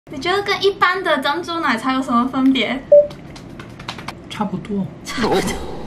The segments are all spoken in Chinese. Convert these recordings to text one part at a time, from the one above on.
你觉得跟一般的珍珠奶茶有什么分别？ 差不多。 差不多。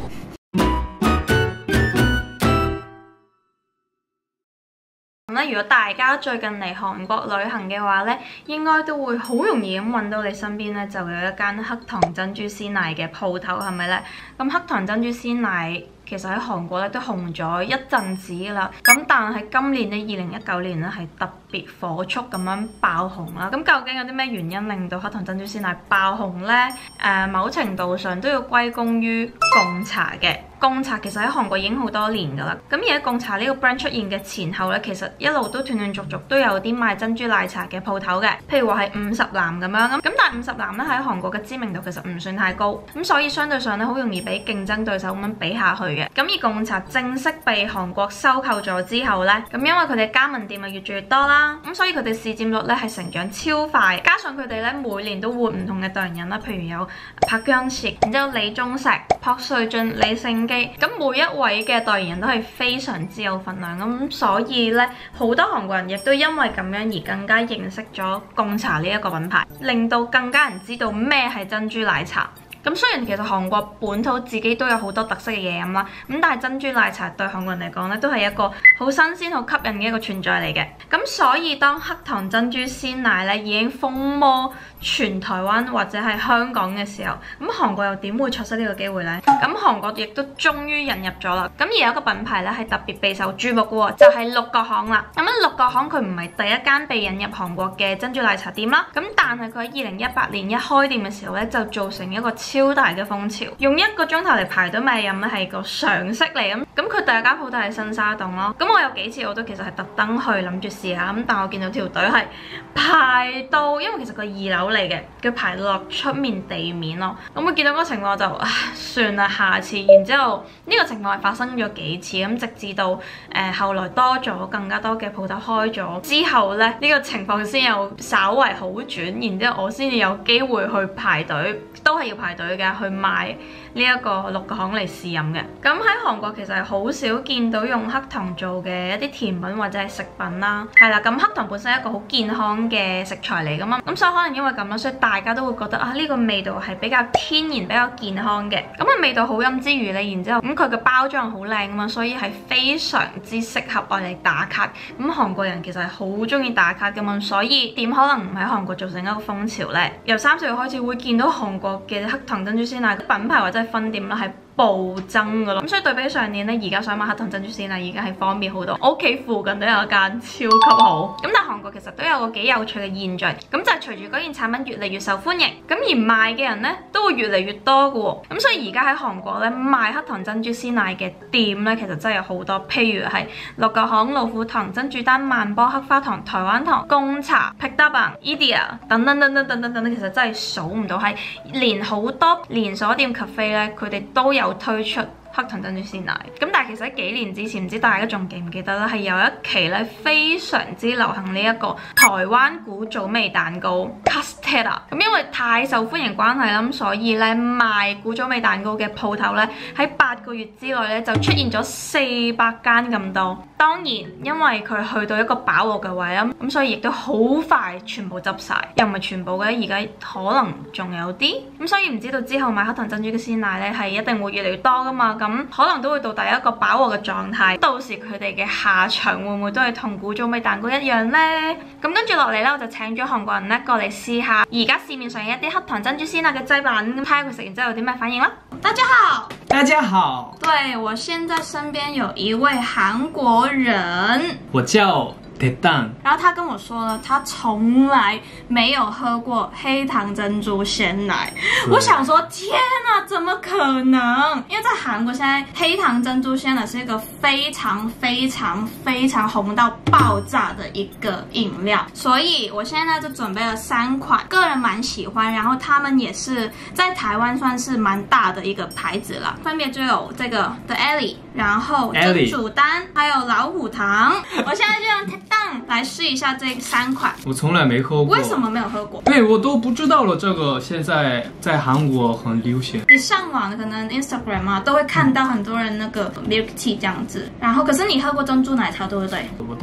咁如果大家最近嚟韓國旅行嘅話咧，應該都會好容易咁揾到你身邊咧就有一間黑糖珍珠鮮奶嘅鋪頭，係咪咧？咁黑糖珍珠鮮奶其實喺韓國咧都紅咗一陣子㗎啦，咁但係今年咧2019年咧係特別火速咁樣爆紅啦。咁究竟有啲咩原因令到黑糖珍珠鮮奶爆紅呢？某程度上都要歸功於貢茶嘅。貢茶其實喺韓國已經好多年㗎啦，咁而喺貢茶呢個 brand 出現嘅前後咧，其實一路都斷斷續續都有啲賣珍珠奶茶嘅鋪頭嘅，譬如話係50嵐咁樣，咁但係50嵐咧喺韓國嘅知名度其實唔算太高，咁所以相對上咧好容易俾競爭對手咁樣比下去嘅。咁而貢茶正式被韓國收購咗之後咧，咁因為佢哋加盟店咪越做越多啦，咁所以佢哋市佔率咧係成長超快，加上佢哋咧每年都換唔同嘅代言人啦，譬如有朴姜碩，然之後李鐘碩、朴瑞俊、李勝基，咁每一位嘅代言人都係非常之有份量，咁所以咧好多韓國人亦都因為咁樣而更加認識咗貢茶呢一個品牌，令到更加人知道咩係珍珠奶茶。咁雖然其實韓國本土自己都有好多特色嘅嘢飲啦，咁但係珍珠奶茶對韓國人嚟講咧都係一個好新鮮、好吸引嘅一個存在嚟嘅。咁所以當黑糖珍珠鮮奶咧已經風靡全台灣或者係香港嘅時候，咁韓國又點會錯失呢個機會呢？咁韓國亦都終於引入咗啦。咁而有一個品牌咧係特別備受注目嘅喎，就係六角巷啦。咁六角巷佢唔係第一間被引入韓國嘅珍珠奶茶店啦，咁但係佢喺2018年一開店嘅時候咧就造成一個超大嘅風潮，用1個鐘頭嚟排隊買飲咧係個常識嚟咁。咁佢第一間鋪頭係新沙洞咯。咁我有幾次我都其實係特登去諗住試下，咁但我見到條隊係排到，因為其實佢2樓嚟嘅，佢排到落出面地面咯。咁我見到嗰個情況就算啦，下次。然之後呢個情況係發生咗幾次，咁直至到後來多咗更加多嘅鋪頭開咗之後咧，呢個情況先有稍為好轉，然之後我先至有機會去排隊，都係要排隊嘅。去買呢一個六角巷嚟試飲嘅。咁喺韓國其實係好少見到用黑糖做嘅一啲甜品或者係食品啦。係啦，咁黑糖本身係一個好健康嘅食材嚟㗎嘛，咁所以可能因為咁啦，所以大家都會覺得呢個味道係比較天然、比較健康嘅。咁個味道好飲之餘咧，然之後咁佢嘅包裝好靚啊嘛，所以係非常之適合我哋打卡。咁韓國人其實係好中意打卡㗎嘛，所以點可能唔喺韓國造成一個風潮呢？由3、4月開始會見到韓國嘅黑糖珍珠鮮奶品牌或者係分店啦，係暴增噶咯。咁所以對比上年咧，而家想買黑糖珍珠鮮奶已經係方便好多。我屋企附近都有一間超級好。咁但係韓國其實都有個幾有趣嘅現象，咁就係隨住嗰件產品越嚟越受歡迎，咁而賣嘅人咧都會越嚟越多嘅喎。咁所以而家喺韓國咧賣黑糖珍珠鮮奶嘅店咧，其實真係有好多，譬如係六角巷、老虎堂、珍珠丹、萬波、黑花堂、台灣堂、貢茶、PEKDABANG、EDIA 等等等等等等等等，其實真係數唔到，係連好多連鎖店 cafe 咧，佢哋都有推出黑糖珍珠鮮奶。咁但係其實喺幾年之前，唔知大家仲記唔記得啦，係有一期咧非常之流行呢一個台灣古早味蛋糕 Castella。咁因為太受歡迎關係啦，咁所以咧賣古早味蛋糕嘅鋪頭咧喺8個月之內咧就出現咗400間咁多。當然因為佢去到一個飽和嘅位啦，咁所以亦都好快全部執晒，又唔係全部嘅，而家可能仲有啲。咁所以唔知道之後買黑糖珍珠嘅鮮奶咧係一定會越嚟越多噶嘛，咁可能都會到第一個飽和嘅狀態。到時佢哋嘅下場會唔會都係同古早味蛋糕一樣呢？咁跟住落嚟咧，我就請咗韓國人咧過嚟試下而家市面上有一啲黑糖珍珠鮮奶嘅製品，睇下佢食完之後有啲咩反應啦。大家好， 大家好， 對，我現在身邊有一位韓國人， 我叫대당。 然後他跟我說了，他從來沒有喝過黑糖珍珠鮮奶。我想說，天啊，怎麼可能？因為在韓國現在黑糖珍珠鮮奶是一個非常非常非常紅到爆炸的一個飲料，所以我現在就準備了3款，個人蠻喜歡，然後他們也是在台灣算是蠻大的一個牌子啦，分別就有這個 The Ellie， 然後珍珠丹，還有老虎堂。我現在就用來試一下這3款。 我從來沒喝過。 為什麼沒有喝過？ 對，我都不知道了。這個現在在韓國很流行。 你上網可能 Instagram 啊，都會看到很多人那個 milk tea 這樣子。然後，可是你喝過珍珠奶茶對不對？ 我當然喝過。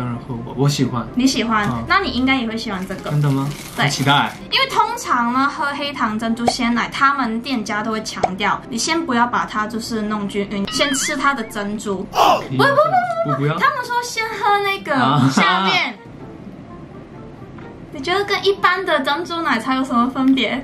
我喜欢。 你喜欢？ 嗯那你应该也会喜欢这个。 真的吗？ 对很期待。 因为通常呢，喝黑糖珍珠鲜奶，他们店家都会强调，你先不要把它就是弄均匀，先吃它的珍珠。 不要。 他们说先喝那个下面。你觉得跟一般的珍珠奶茶有什么分别？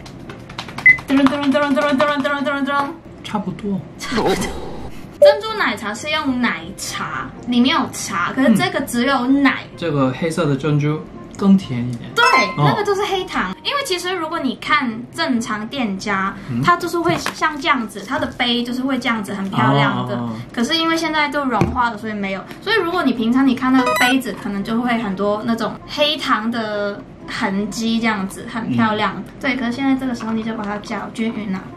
差不多。 珍珠奶茶是用奶茶，里面有茶，可是这个只有奶。 这个黑色的珍珠更甜一点。 对，那个就是黑糖。因为其实如果你看正常店家，它就是会像这样子，它的杯就是会这样子很漂亮的。可是因为现在都融化了，所以没有。所以如果你平常你看那个杯子，可能就会很多那种黑糖的痕迹，这样子很漂亮。对，可是现在这个时候你就把它搅均匀了。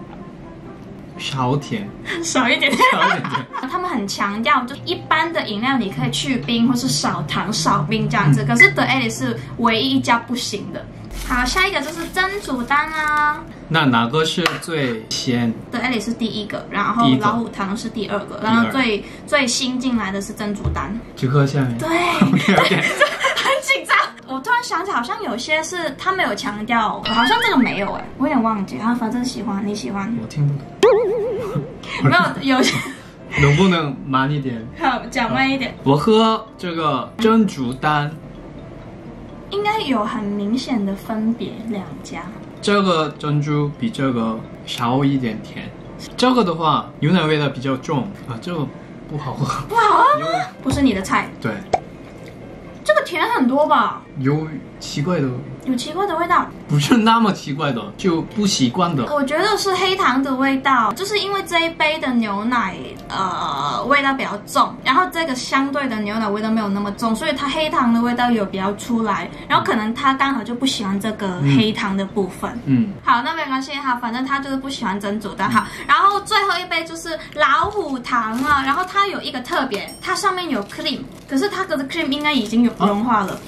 少甜， 少一点点。 少一点点。 他们很强调，就一般的饮料你可以去冰或是少糖少冰这样子，可是德艾丽是唯一一家不行的。好，下一个就是珍珠丹啊。 那哪个是最先？ 德艾丽是第一个，然后老虎糖是第二个，然后最新进来的是珍珠丹。 就喝下面。 对， OK。 很紧张。我突然想起，好像有些是他们有强调，好像这个没有哎，我有点忘记。啊，反正喜欢，你喜欢？ 我听不懂。 没有些。 能不能慢一点？ 好，讲慢一点。 我喝这个珍珠丹， 应该有很明显的分别，两家。 这个珍珠比这个少一点甜，这个的话牛奶味道比较重啊，这个不好喝。 不好喝吗？不是你的菜。 对， 这个甜很多吧？ 有奇怪的， 有奇怪的味道， 不是那么奇怪的，就不习惯的。 我觉得是黑糖的味道，就是因为这一杯的牛奶味道比较重，然后这个相对的牛奶味道没有那么重，所以它黑糖的味道有比较出来，然后可能他刚好就不喜欢这个黑糖的部分。好，那没关系哈，反正他就是不喜欢珍珠丹。好，然后最后一杯就是老虎糖啊，然后它有一个特别，它上面有 cream， 可是它的 cream 应该已经有融化了。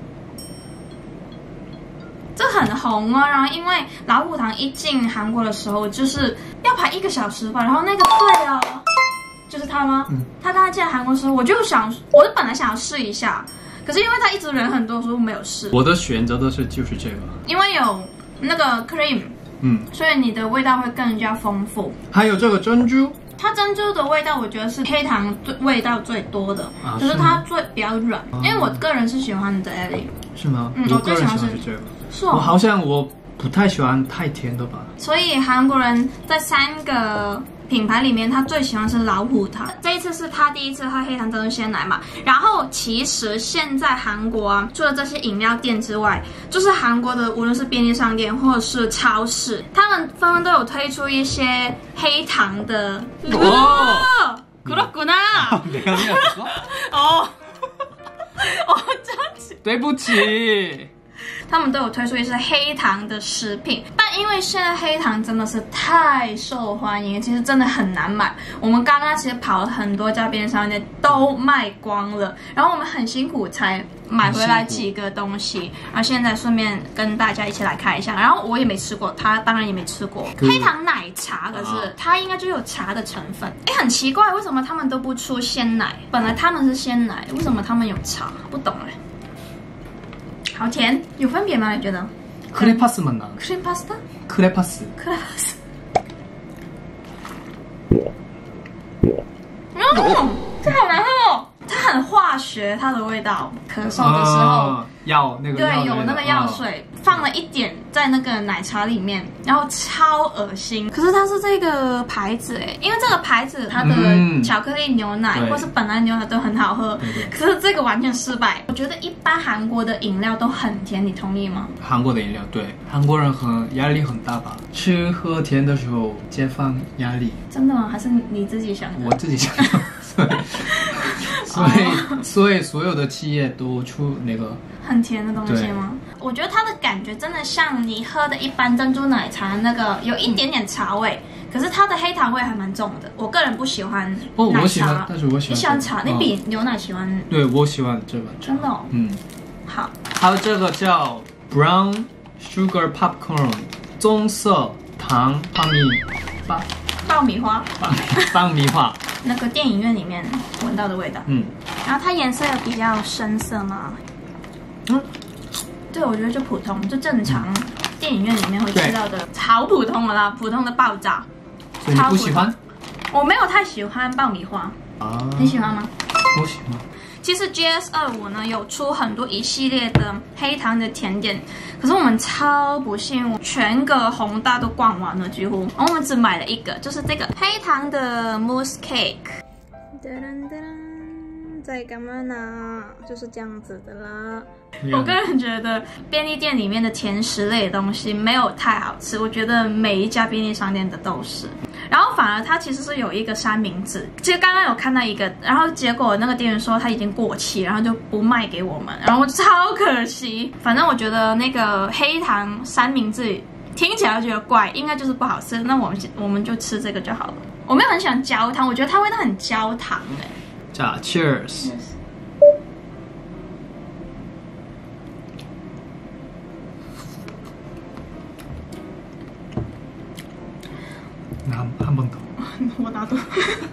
这很红啊，然后因为老虎糖一进韩国的时候，就是要排1个小时吧，然后那个对啊，就是他吗？他刚才进来韩国的时候，我本来想要试一下，可是因为他一直人很多，所以我没有试。 我的选择就是这个， 因为有那个 cream，所以你的味道会更加丰富。 还有这个珍珠。 它珍珠的味道，我觉得是黑糖味道最多的，可是它比较软，因为我个人是喜欢的 Ellie。 是吗？ 我个人喜欢是这个。 是哦。 我好像我不太喜欢太甜的吧。 所以韩国人在3个品牌里面，他最喜欢是老虎糖。这一次是他第一次喝黑糖珍珠鲜奶嘛。然后其实现在韩国啊，除了这些饮料店之外，就是韩国的无论是便利商店或者是超市，他们纷纷都有推出一些黑糖的。哦，그렇구나。 내가 미안했어？ 哦， 对不起。 他们都有推出一些黑糖的食品，但因为现在黑糖真的是太受欢迎，其实真的很难买。我们刚刚其实跑了很多家便利商店都卖光了，然后我们很辛苦才买回来几个东西，然后现在顺便跟大家一起来看一下。然后我也没吃过，他当然也没吃过黑糖奶茶，可是它应该就有茶的成分。哎，很奇怪，为什么他们都不出鲜奶？本来他们是鲜奶，为什么他们有茶？不懂哎。好甜，有分别吗？你觉得？ 크레파스 맛나。 cream pasta？ 크레파스。 这好难喝哦！它很化学，它的味道。咳嗽的时候， 药那个对，有那个药水，放了一点在那个奶茶里面，然后超恶心。可是它是这个牌子哎，因为这个牌子它的巧克力牛奶或是本来牛奶都很好喝，可是这个完全失败。我觉得一般韩国的饮料都很甜，你同意吗？韩国的饮料，对，韩国人压力很大吧？吃喝甜的时候解放压力。真的吗？还是你自己想的？我自己想的。所以所有的企业都出那个很甜的东西吗？我觉得它的感觉真的像你喝的一般珍珠奶茶那个，有一点点茶味，可是它的黑糖味还蛮重的。我个人不喜欢奶茶。哦，我喜欢，但是我喜欢。你喜欢茶？你比牛奶喜欢？对，我喜欢这个。真的哦。好。还有这个叫 Brown Sugar Popcorn， 棕色糖爆米花。爆米花。那个电影院里面闻到的味道。 然后它颜色也比较深色嘛。对，我觉得就普通，就正常电影院里面会吃到的，好普通的啦，普通的爆炸。 所以你不喜欢？ 我没有太喜欢爆米花啊，你喜欢吗？ 我喜欢。 其实 GS25呢有出很多一系列的黑糖的甜点，可是我们超不幸，全个宏大都逛完了几乎，我们只买了一个，就是这个黑糖的 mousse cake。在干嘛呢？就是这样子的啦。我个人觉得便利店里面的甜食类的东西没有太好吃，我觉得每一家便利商店的都是。然后反而它其实是有一个三明治，其实刚刚有看到一个，然后结果那个店员说它已经过期，然后就不卖给我们，然后超可惜。反正我觉得那个黑糖三明治听起来觉得怪，应该就是不好吃。那我们就吃这个就好了。我没有很喜欢焦糖，我觉得它味道很焦糖哎。 자, cheers. 한 번 더. 我拿多。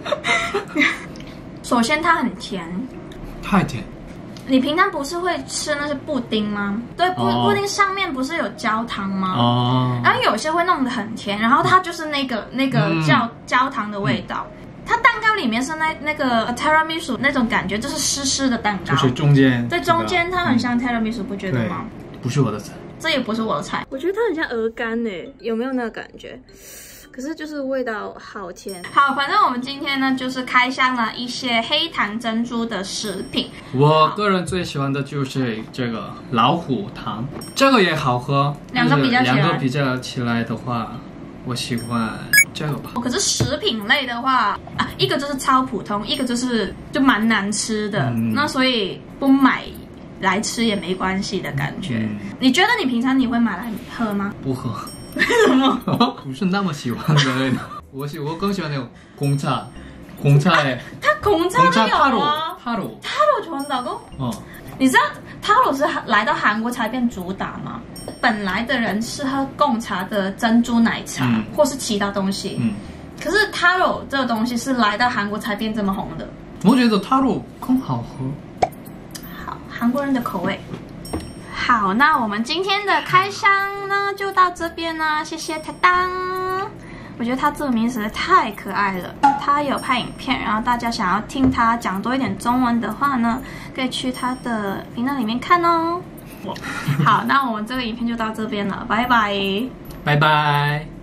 首先它很甜， 太甜。 你平常不是会吃那些布丁吗？对，布丁上面不是有焦糖吗？哦。然后有些会弄得很甜，然后它就是那个焦糖的味道。它蛋糕里面是那个 tiramisu 那种感觉，就是湿湿的蛋糕， 就是中间， 对，中间它很像 tiramisu，不觉得吗？ 不是我的菜， 这也不是我的菜，我觉得它很像鹅肝诶，有没有那个感觉？可是就是味道好甜。好，反正我们今天呢就是开箱了一些黑糖珍珠的食品。 我个人最喜欢的就是这个老虎糖，这个也好喝。两个比较起来的话，我喜欢这个吧。 可是食品类的话啊，一个就是超普通，一个就蛮难吃的。那所以不买来吃也没关系的感觉。你觉得你平常你会买来喝吗？ 不喝。 为什么？ 不是那么喜欢的那种。我更喜欢那种红茶。红茶诶。 它红茶都有啊。 타로 좋아한다고？你知道타로是来到韩国才变主打吗？本来的人是喝贡茶的珍珠奶茶，或是其他东西。可是 Taro 这个东西是来到韩国才变这么红的。 我觉得 Taro 更好喝。 好，韩国人的口味。好，那我们今天的开箱呢就到这边啦，谢谢太当。我觉得他这个名实在太可爱了。他有拍影片，然后大家想要听他讲多一点中文的话呢，可以去他的频道里面看哦。好，那我们这个影片就到这边了，拜拜， 拜拜。